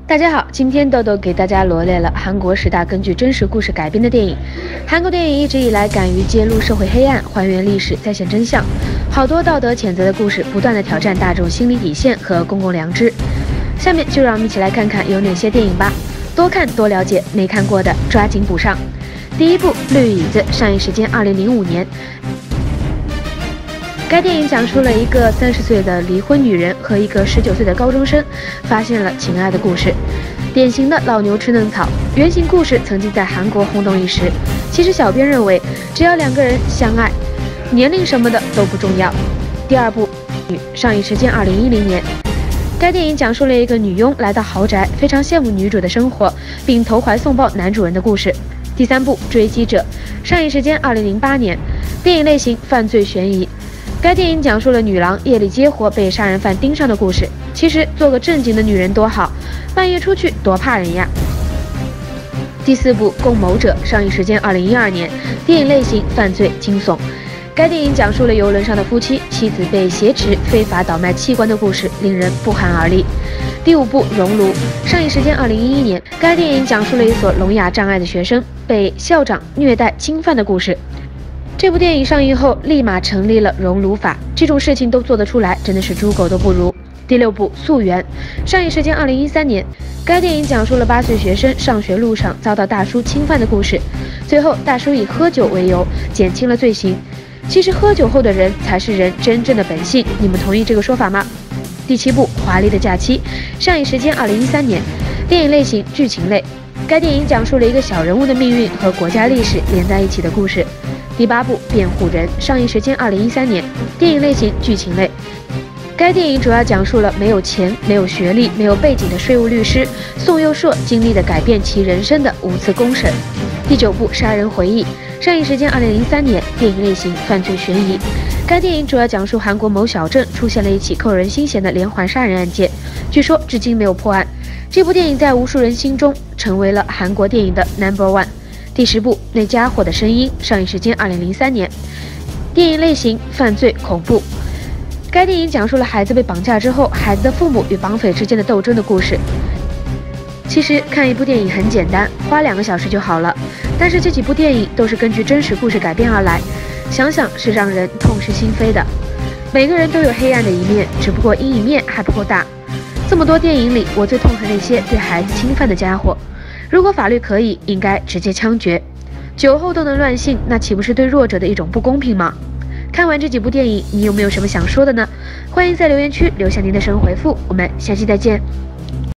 大家好，今天豆豆给大家罗列了韩国10大根据真实故事改编的电影。韩国电影一直以来敢于揭露社会黑暗，还原历史，再现真相，好多道德谴责的故事，不断的挑战大众心理底线和公共良知。下面就让我们一起来看看有哪些电影吧，多看多了解，没看过的抓紧补上。第一部《绿椅子》，上映时间2005年。该电影讲述了一个30岁的离婚女人和一个19岁的高中生发现了情爱的故事，典型的老牛吃嫩草。原型故事曾经在韩国轰动一时。其实小编认为，只要2个人相爱，年龄什么的都不重要。第二部《上映时间2010年。该电影讲述了一个女佣来到豪宅，非常羡慕女主的生活，并投怀送抱男主人的故事。第三部《追击者》，上映时间2008年，电影类型犯罪悬疑。该电影讲述了女郎夜里接活被杀人犯盯上的故事。其实做个正经的女人多好，半夜出去多怕人呀。第四部《共谋者》，上映时间2012年，电影类型犯罪惊悚。该电影讲述了游轮上的夫妻，妻子被挟持非法倒卖器官的故事，令人不寒而栗。第五部《熔炉》，上映时间2011年。该电影讲述了一所聋哑障碍的学生被校长虐待侵犯的故事。这部电影上映后，立马成立了熔炉法，这种事情都做得出来，真的是猪狗都不如。第六部《溯源》，上映时间2013年。该电影讲述了8岁学生上学路上遭到大叔侵犯的故事，最后大叔以喝酒为由减轻了罪行。其实喝酒后的人才是人真正的本性，你们同意这个说法吗？第七部《华丽的假期》，上映时间2013年，电影类型剧情类。该电影讲述了一个小人物的命运和国家历史连在一起的故事。第八部《辩护人》，上映时间2013年，电影类型剧情类。该电影主要讲述了没有钱、没有学历、没有背景的税务律师宋佑硕经历的改变其人生的5次公审。第九部《杀人回忆》，上映时间2003年，电影类型犯罪悬疑。该电影主要讲述韩国某小镇出现了一起扣人心弦的连环杀人案件，据说至今没有破案。这部电影在无数人心中成为了韩国电影的 No.1。第10部《那家伙的声音》，上映时间2003年，电影类型犯罪恐怖。该电影讲述了孩子被绑架之后，孩子的父母与绑匪之间的斗争的故事。其实看一部电影很简单，花2个小时就好了，但是这几部电影都是根据真实故事改编而来，想想是让人痛失心扉的。每个人都有黑暗的一面，只不过阴影面还不够大。这么多电影里，我最痛恨那些对孩子侵犯的家伙。如果法律可以，应该直接枪决。酒后都能乱性，那岂不是对弱者的一种不公平吗？看完这几部电影，你有没有什么想说的呢？欢迎在留言区留下您的神回复，我们下期再见。